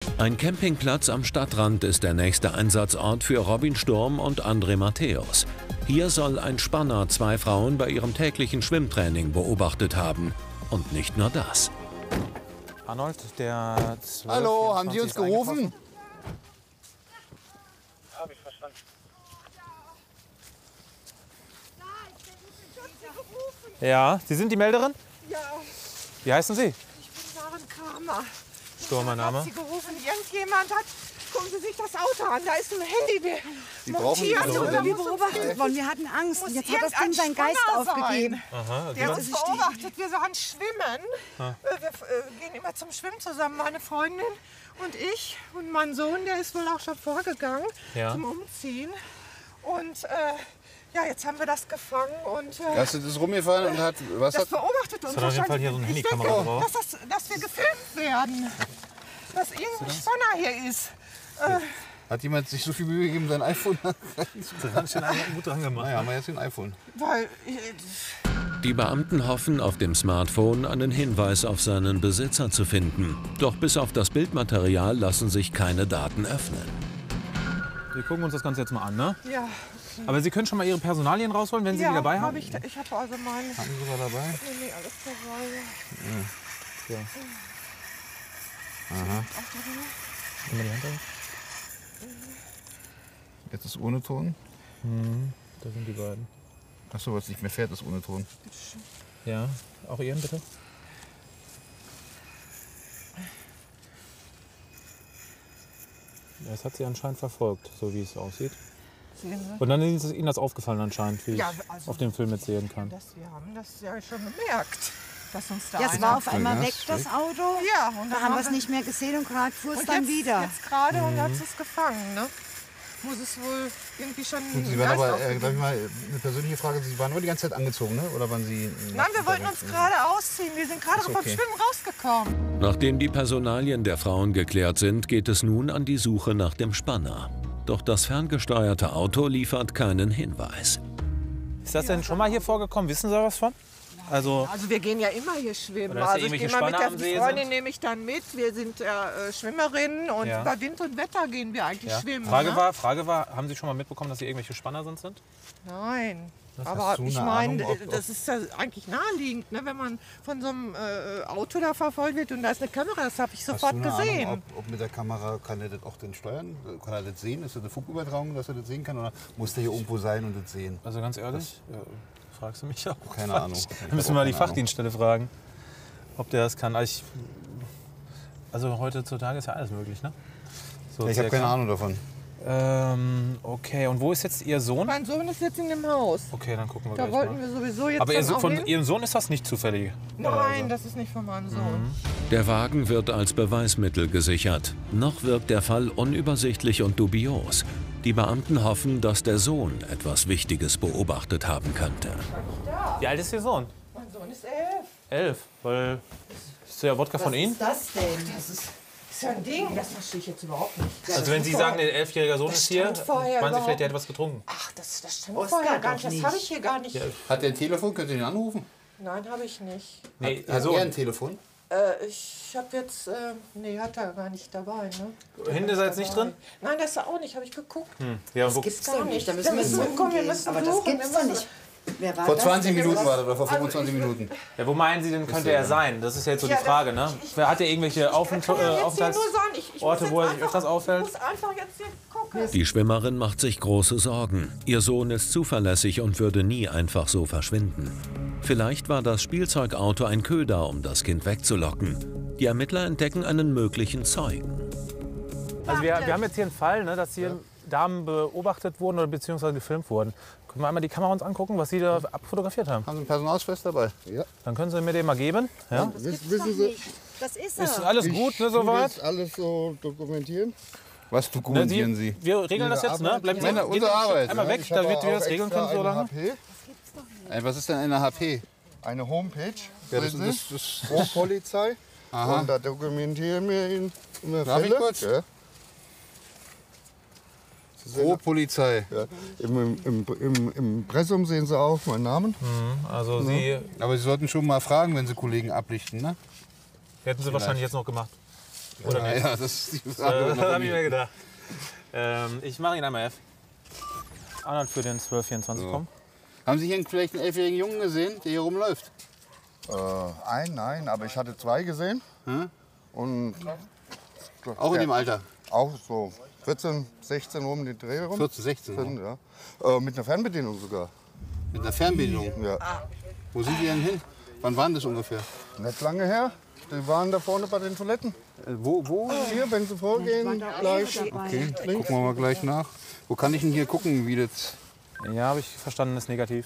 Ein Campingplatz am Stadtrand ist der nächste Einsatzort für Robin Sturm und André Matthäus. Hier soll ein Spanner 2 Frauen bei ihrem täglichen Schwimmtraining beobachtet haben. Und nicht nur das. Arnold, der 12, Hallo, haben Sie uns gerufen? Habe ich verstanden. Ja, Sie sind die Melderin? Ja, Wie heißen Sie? ich bin Maren Kramer. Sturm, mein Name. Hat Sie gerufen, irgendjemand hat... Gucken Sie sich das Auto an, da ist ein Handy Sie brauchen montiert. also, Und da Wir muss uns beobachtet worden, wir hatten Angst. Und jetzt hat das Ding irgendein seinen Geist Spanner aufgegeben. Aha, Der Sie- uns beobachtet, wir waren schwimmen. Wir gehen immer zum Schwimmen zusammen, meine Freundin und ich. Und mein Sohn, der ist wohl auch schon vorgegangen Ja. zum Umziehen. Und ja, jetzt haben wir das gefangen und Hast du das rumgefahren und hat was das hat? beobachtet uns. hat auf jeden Fall hier so eine Ich denke, Handykamera drauf. dass wir gefilmt werden. Dass irgendein Spanner hier ist. Hat jemand sich so viel Mühe gegeben, sein iPhone? Da haben Sie schon gut dran gemacht. Naja, haben wir jetzt ein iPhone. Weil Die Beamten hoffen, auf dem Smartphone einen Hinweis auf seinen Besitzer zu finden. Doch bis auf das Bildmaterial lassen sich keine Daten öffnen. Wir gucken uns das Ganze jetzt mal an, ne? ja, Aber Sie können schon mal Ihre Personalien rausholen, wenn Sie die dabei haben. ich habe also meine. Haben Sie sogar dabei? Nee, alles dabei. Ja. Aha. Jetzt ist ohne Ton. Da sind die beiden. Achso, was nicht mehr fährt, ist ohne Ton. Ja, auch Ihren bitte. Ja, es hat Sie anscheinend verfolgt, so wie es aussieht. Sehen Sie? Und dann ist Ihnen das aufgefallen anscheinend, wie Ja, ich also- auf dem Film jetzt sehen kann. Wir haben das ja schon gemerkt, dass uns da Jetzt einer... war auf einmal Ja, weg das Auto. Ja, und Da haben wir es nicht mehr gesehen und gerade fuhr es Und dann jetzt, wieder. jetzt gerade und hat es gefangen, ne? Muss es wohl irgendwie schon... Gut, Sie waren aber, darf ich mal eine persönliche Frage, Sie waren nur die ganze Zeit angezogen, ne? Oder waren Sie... Nein, wir wollten uns gerade ausziehen. Wir sind gerade Ist vom okay. Schwimmen rausgekommen. Nachdem die Personalien der Frauen geklärt sind, geht es nun an die Suche nach dem Spanner. Doch das ferngesteuerte Auto liefert keinen Hinweis. Ist das denn schon mal hier vorgekommen? Wissen Sie da was von? Also, Wir gehen ja immer hier schwimmen. Oder dass Also ich irgendwelche gehe mal mit Spanner am See der Freundin sind? nehme ich dann mit. Wir sind Schwimmerinnen und Ja. bei Wind und Wetter gehen wir eigentlich ja. schwimmen. Frage ne? war, haben Sie schon mal mitbekommen, dass hier irgendwelche Spanner sind? Nein. hast Aber du ich eine meine, Ahnung, ob- das ist ja eigentlich naheliegend, ne? Wenn man von so einem Auto da verfolgt wird und da ist eine Kamera, das habe ich Hast du sofort eine gesehen. Ahnung, ob mit der Kamera kann er das auch denn steuern? Kann er das sehen? Ist das eine Funkübertragung, dass er das sehen kann? Oder muss der hier irgendwo sein und das sehen? Also ganz ehrlich, fragst du mich auch? Keine Ahnung. Da müssen wir mal die Fachdienststelle fragen, ob der das kann. Also heutzutage ist ja alles möglich, ne? So Ich habe circa. keine Ahnung davon. Okay, und wo ist jetzt Ihr Sohn? Mein Sohn ist jetzt in dem Haus. Okay, dann gucken wir Da gleich wollten mal. wir sowieso jetzt Aber dann auch von hin. Ihrem Sohn ist das nicht zufällig? Nein, das ist nicht von meinem Sohn. Der Wagen wird als Beweismittel gesichert. Noch wirkt der Fall unübersichtlich und dubios. Die Beamten hoffen, dass der Sohn etwas Wichtiges beobachtet haben könnte. Wie alt ist Ihr Sohn? Mein Sohn ist 11. 11, weil... Ist der Wodka von Ihnen? das denn? Das ist ja ein Ding, das verstehe ich jetzt überhaupt nicht. Also wenn Sie sagen, der 11-jährige Sohn ist hier, stand vorher meinen Sie überhaupt- vielleicht, der hat was getrunken? Ach, das stand Oscar vorher gar doch nicht. Das nicht. habe ich hier gar nicht. Hat der ein Telefon? Könnt ihr ihn anrufen? Nein, habe ich nicht. Nee, Hat er ein Telefon? Ich habe jetzt... nee, hat er gar nicht dabei, ne? Hinten ist er jetzt nicht drin? Nein, das ist er auch nicht, habe ich geguckt. Ja, wo, Gibt's doch nicht. Da müssen wir wir suchen kommen, wir gehen. müssen Aber das suchen, gibt's wir doch müssen- nicht. Wer war Vor das 20 denn? Minuten war das, oder vor 25 Minuten. ja, wo meinen Sie denn, könnte er sein? Das ist jetzt so die Ja, Frage, ne? Hat er irgendwelche kann ja jetzt hier nur Aufenthaltsorte, sagen, ich muss jetzt wo er sich einfach- öfters auffällt? Ich muss einfach jetzt hier gucken. Die Schwimmerin macht sich große Sorgen. Ihr Sohn ist zuverlässig und würde nie einfach so verschwinden. Vielleicht war das Spielzeugauto ein Köder, um das Kind wegzulocken. Die Ermittler entdecken einen möglichen Zeugen. Also wir haben jetzt hier einen Fall, ne, dass hier Damen beobachtet wurden oder beziehungsweise gefilmt wurden. Können wir einmal die Kamera uns angucken, was Sie da abfotografiert haben? Haben Sie einen Personalausweis dabei? Ja. Dann können Sie mir den mal geben. Ja? Wissen Sie, das ist Ist er. alles gut, ne, soweit? Alles so dokumentieren. Was Ne, dokumentieren Sie? wir regeln das jetzt, ne? Bleiben Sie Meine- gehen unsere Sie Arbeit, einmal ja. weg, Ich habe damit wir auch das regeln extra können so eine lange. HP, Was ist denn eine HP? eine Homepage. Ja, das, sehen das, Sie? das, Pro-Polizei. Aha. Und da dokumentieren wir immer Darf ich Fälle. kurz? Ja. Sie sehen Pro Polizei. ja, im Impressum sehen Sie auch meinen Namen. Also Sie Aber Sie sollten schon mal fragen, wenn Sie Kollegen ablichten, ne? hätten Sie wahrscheinlich jetzt noch gemacht. Oder nicht? Ja, das ist die Frage. Das habe ich mir gedacht. Ich mache ihn einmal F. Arnold für den 1224 kommen. Haben Sie hier vielleicht einen 11-jährigen Jungen gesehen, der hier rumläuft? Nein, aber ich hatte 2 gesehen. Und Auch in dem Alter? Auch so 14, 16 rum den Dreh rum. 14, 16? Ja. Mit einer Fernbedienung sogar. Mit einer Fernbedienung? Ja. Wo sind die denn hin? Wann waren das ungefähr? Nicht lange her. Die waren da vorne bei den Toiletten. Wo? Hier, wenn Sie vorgehen, gleich. Okay, gucken wir mal gleich nach. Wo kann ich denn hier gucken, wie das... Ja, habe ich verstanden, ist negativ.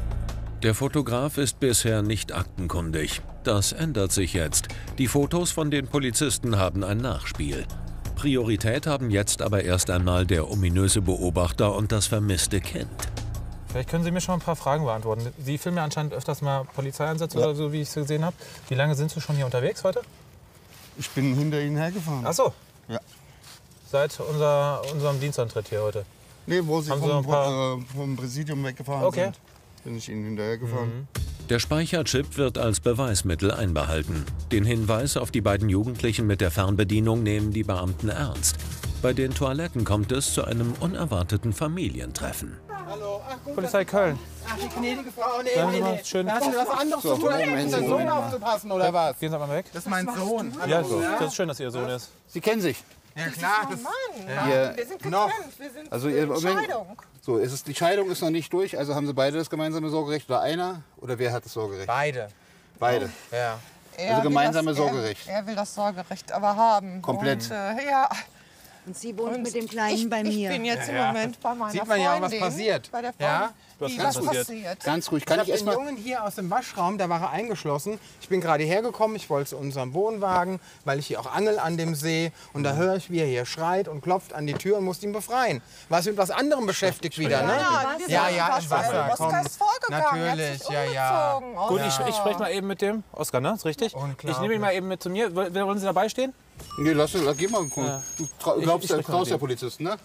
Der Fotograf ist bisher nicht aktenkundig. Das ändert sich jetzt. Die Fotos von den Polizisten haben ein Nachspiel. Priorität haben jetzt aber erst einmal der ominöse Beobachter und das vermisste Kind. Vielleicht können Sie mir schon ein paar Fragen beantworten. Sie filmen ja anscheinend öfters mal Polizeieinsätze oder so, wie ich es gesehen habe. Wie lange sind Sie schon hier unterwegs heute? Ich bin hinter Ihnen hergefahren. Ach so. Ja. Seit unserem Dienstantritt hier heute. Nee, wo Sie Haben Sie noch ein paar- vom Präsidium weggefahren Okay. sind, bin ich Ihnen hinterhergefahren. Der Speicherchip wird als Beweismittel einbehalten. Den Hinweis auf die beiden Jugendlichen mit der Fernbedienung nehmen die Beamten ernst. Bei den Toiletten kommt es zu einem unerwarteten Familientreffen. Polizei Köln. Ach, die gnädige Frau. Nee, Sagen Sie nee, mal, nee. schön. Da hast du was anderes zu tun, als auf den Sohn aufzupassen, oder was? Gehen Sie mal weg. Das ist mein Sohn. Ja, das ist schön, dass Ihr Sohn ist. Sie kennen sich? Ja, klar. Das, Hier, Wir sind Noch. getrennt. Wir sind Also in ihr- Scheidung. so, die Scheidung ist noch nicht durch, also haben Sie beide das gemeinsame Sorgerecht oder einer? Oder wer hat das Sorgerecht? beide. Beide. Ja. Er will gemeinsame das- Sorgerecht. Er will das Sorgerecht aber haben. Komplett. Und, ja, Und sie wohnt mit dem Kleinen bei ich mir. bin jetzt im Moment bei meiner Sieht man ja, was Freundin, passiert. Bei der Ja? Freundin. Was Wie, ganz was passiert? passiert? Ganz ruhig, Ich kann habe ich den erstmal... Jungen hier aus dem Waschraum, da war er eingeschlossen. Ich bin gerade hergekommen, ich wollte zu unserem Wohnwagen, weil ich hier auch angel an dem See. Und da höre ich, wie er hier schreit und klopft an die Tür und muss ihn befreien. Was mit was anderem beschäftigt wieder, ne? Ja, im Wasser. Komm, Oskar ist vorgegangen. Er hat natürlich, sich ja. umgezogen. Gut, Oskar. ich spreche mal eben mit dem Oskar, ne? Ist richtig? Unglaublich. Ich nehme ihn mal eben mit zu mir. Wollen Sie dabei stehen? Nee, geh mal gucken. Ja. Du Ich glaubst, sprech mal traust mit der ihm. Polizisten, ne?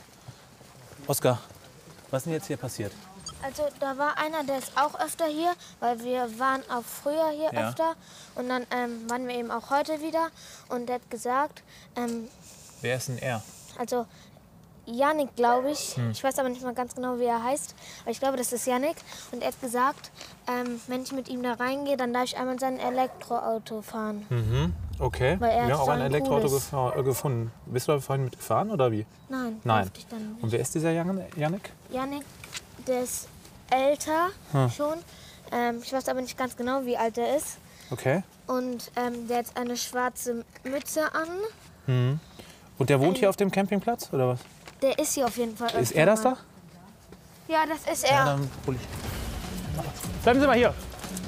Oskar, was ist denn jetzt hier passiert? Also da war einer, der ist auch öfter hier, weil wir waren auch früher hier Ja. öfter. Und dann waren wir eben auch heute wieder. Und der hat gesagt, Wer ist denn er? also Yannick, glaube ich. Ich weiß aber nicht mal ganz genau, wie er heißt. Aber ich glaube, das ist Yannick. Und er hat gesagt, wenn ich mit ihm da reingehe, dann darf ich einmal sein Elektroauto fahren. Okay. Weil er Ja, hat auch so ein ein Elektroauto cooles- gefunden. Bist du da vorhin mitgefahren oder wie? Nein, Nein. durfte ich dann nicht. Und wer ist dieser Yannick? Yannick, der ist älter schon. Ich weiß aber nicht ganz genau, wie alt er ist. Okay. Und der hat eine schwarze Mütze an. Und der wohnt hier auf dem Campingplatz oder was? Der ist hier auf jeden Fall. Ist öfter er das mal. da? Ja, das ist er. Dann hol ich. Bleiben Sie mal hier.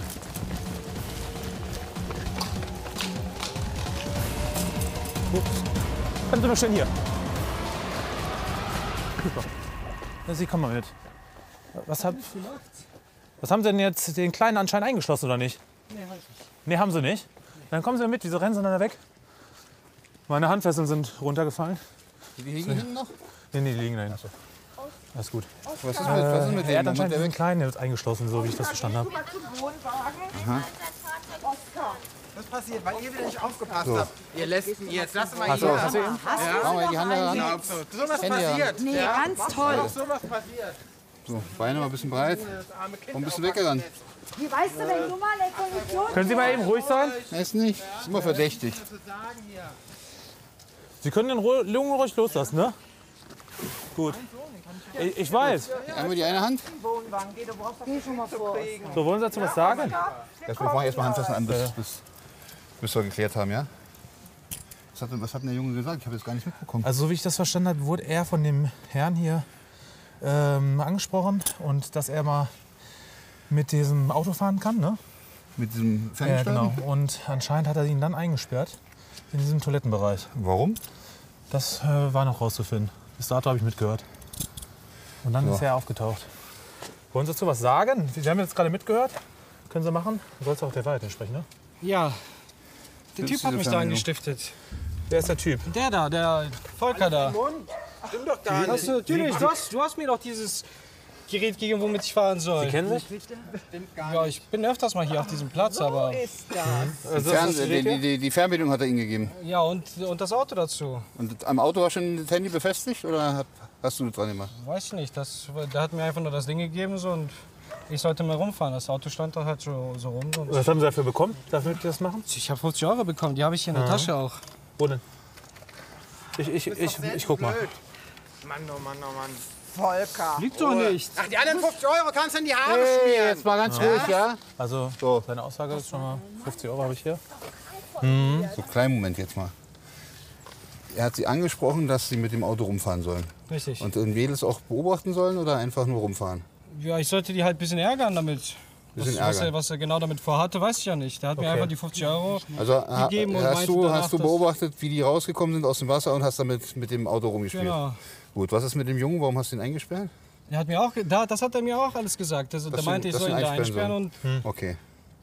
Ups. Bleiben Sie mal schön hier. Super. Ja, Sie kommen mal mit. Was haben Sie denn jetzt den Kleinen anscheinend eingeschlossen oder nicht? Nee, haben Sie nicht. Dann kommen Sie mit. Wieso rennen Sie dann da weg? Meine Handfesseln sind runtergefallen. Die liegen hinten noch? Nee, die liegen da hinten. Alles gut. Was ist mit Er hat dem? Moment, anscheinend der den weg? Kleinen jetzt eingeschlossen, so wie ich das verstanden habe. Was passiert, weil ihr wieder nicht aufgepasst habt? Ihr Lesben, jetzt lassen wir Hast du, hier. hast du ihn? Machen wir die Hand daran. So was Hände passiert. Nee, ganz toll. So was passiert. So, Beine mal ein bisschen breit. Und ein bisschen weggerannt. Wie weißt du denn du mal der Kondition? Können Sie mal eben ruhig sein? Ist nicht. Ist immer verdächtig. Sie können den Jungen ruhig loslassen, ne? Gut. Ich weiß. Einmal die eine Hand. So, wollen Sie dazu was sagen? Wir machen erstmal Handfesseln an, bis wir geklärt haben, ja? Was hat denn der Junge gesagt? Ich habe jetzt gar nicht mitbekommen. Also so wie ich das verstanden habe, wurde er von dem Herrn hier angesprochen und dass er mal mit diesem Auto fahren kann, ne? Mit diesem Ja, Ferngesteuerten? genau. Und anscheinend hat er ihn dann eingesperrt in diesem Toilettenbereich. Warum? Das war noch rauszufinden. Bis dato habe ich mitgehört. Und dann ist er aufgetaucht. Wollen Sie dazu was sagen? Sie haben jetzt gerade mitgehört. Können Sie machen? Du sollst auch der Wahrheit nicht sprechen, ne? Ja, der Typ ist hat diese mich da Fernbedienung. angestiftet. Wer ist der Typ? Der da, der Volker da. Stimmt doch gar nicht. Natürlich, du hast mir doch dieses Gerät gegeben, womit ich fahren soll. Sie kennen sich? Ja, ich bin öfters mal hier auf diesem Platz, aber... Ist das. Die Fernbedienung hat er Ihnen gegeben. Ja, und das Auto dazu. Und am Auto war schon das Handy befestigt oder hast du das dran gemacht? Weiß ich nicht, der hat mir einfach nur das Ding gegeben so, und ich sollte mal rumfahren. Das Auto stand da halt so rum. Und Was haben Sie dafür bekommen? Dafür das machen? ich habe 50 € bekommen, die habe ich hier in der Tasche auch. Wo denn? Ich guck mal. Mann, oh Mann, oh Mann. Volker. Liegt doch nicht. Ach, die anderen 50 € kannst du in die Haare schmieren. Jetzt mal ganz ruhig, ja? Also, seine Aussage ist schon mal 50 € habe ich hier. So, kleinen Moment jetzt mal. Er hat Sie angesprochen, dass Sie mit dem Auto rumfahren sollen. Richtig. Und in Wedels auch beobachten sollen oder einfach nur rumfahren? Ja, ich sollte die halt ein bisschen ärgern damit. Bisschen ärgern. Was er genau damit vorhatte, weiß ich ja nicht. Der hat mir einfach die 50 € Also gegeben und hast meinte danach, du beobachtet, wie die rausgekommen sind aus dem Wasser und hast damit mit dem Auto rumgespielt? Genau. Gut, was ist mit dem Jungen? Warum hast du ihn eingesperrt? Der hat mir auch, das hat er mir auch alles gesagt. Also, der meinte, ich soll ihn da einsperren und Okay.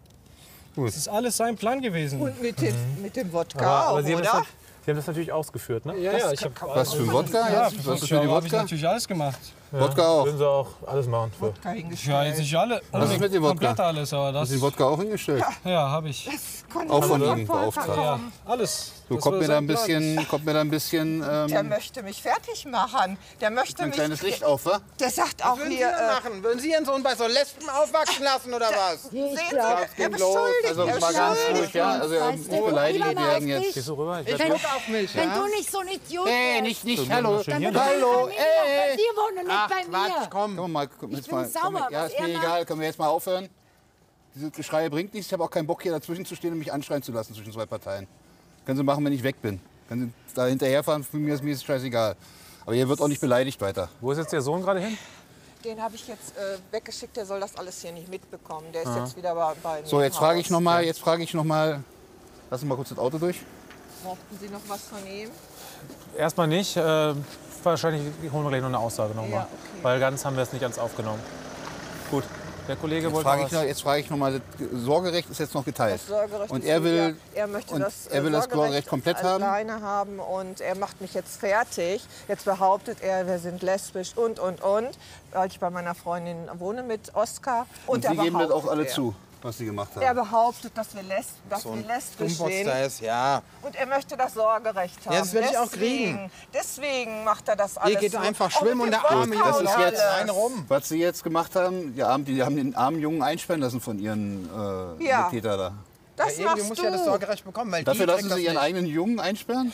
das ist alles sein Plan gewesen. Und mit dem Wodka auch, Sie haben oder? Sie haben das natürlich ausgeführt, ne? Ja, ich habe Was für ein Wodka? ja, Was ist für die habe ich Wodka? natürlich alles gemacht. Wodka auch. Würden Sie auch alles machen. Für. Ja, jetzt nicht alle, Was ist mit dem Wodka? komplett alles, aber das, Hast du den Wodka auch hingestellt? ja, habe ich. Auch von Ihnen beauftragt. Ja, alles. So, Das kommt war mir da sein ein Plan. bisschen Der möchte mich fertig machen. Der möchte ein mich. kleines Licht auf, wa? Der sagt auch Würden Sie hier. das machen? Würden Sie Ihren Sohn bei so Lesben aufwachsen lassen oder was? Sehen Sie, Was er geht los? beschuldigt. Also er mal ganz beschuldigt ruhig, ja? Also Weißt du, ich beleidige lieber werden mal jetzt. Gehst du rüber? Ich Wenn, Auf mich, wenn ja? du nicht so ein Idiot Hey, wärst, nicht, hallo. dann würde Hallo, ich bei dir wohnen, nicht Ach, bei Quatsch, mir. komm. Komm mal, komm jetzt bin mal. sauer, Komm, ja, was ist mir er macht. egal. Können wir jetzt mal aufhören? Diese Geschreie bringt nichts. Ich habe auch keinen Bock, hier dazwischen zu stehen und mich anschreien zu lassen zwischen zwei Parteien. Können Sie machen, wenn ich weg bin. Können Sie da hinterherfahren, mir ist scheißegal. Aber ihr wird auch nicht beleidigt weiter. Wo ist jetzt der Sohn gerade hin? Den habe ich jetzt weggeschickt, der soll das alles hier nicht mitbekommen. Der ist jetzt wieder bei mir. So, jetzt im frage Haus. ich noch mal. Lassen Sie mal kurz das Auto durch. Brauchten Sie noch was von ihm? Erstmal nicht. Wahrscheinlich holen wir gleich noch eine Aussage nochmal. Ja, okay. Weil ganz haben wir es nicht ganz aufgenommen. Gut, der Kollege wollte was. Jetzt frage ich noch mal, das Sorgerecht ist jetzt noch geteilt. Das Sorgerecht Und ist er will, er möchte und das, er will das Sorgerecht komplett haben. alleine haben und er macht mich jetzt fertig. Jetzt behauptet er, wir sind lesbisch und, weil ich bei meiner Freundin wohne mit Oskar. Und Sie geben das auch alle zu, was Sie gemacht Er haben. behauptet, dass wir lesbisch Dummwotz sind. da ist, ja. Und er möchte das Sorgerecht haben. Ja, das will ich auch kriegen. Deswegen macht er das alles Hier geht so. einfach Auch schwimmen mit und dem der arme Wodka das und ist Junge jetzt- alles. rein rum. Was Sie jetzt gemacht haben, die haben den armen Jungen einsperren lassen von Ihren Ja. Täter da. Das Ja, irgendwie machst muss du. ja das Sorgerecht bekommen, weil Dafür die lassen kriegt Sie das Ihren nicht. eigenen Jungen einsperren?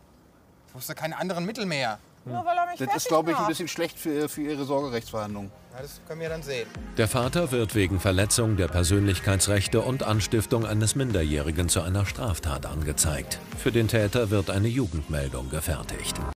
Du hast ja keine anderen Mittel mehr. Nur weil er mich Das fertig ist, glaube ich, ein macht. bisschen schlecht für Ihre Sorgerechtsverhandlungen. Ja, das können wir dann sehen. Der Vater wird wegen Verletzung der Persönlichkeitsrechte und Anstiftung eines Minderjährigen zu einer Straftat angezeigt. Für den Täter wird eine Jugendmeldung gefertigt.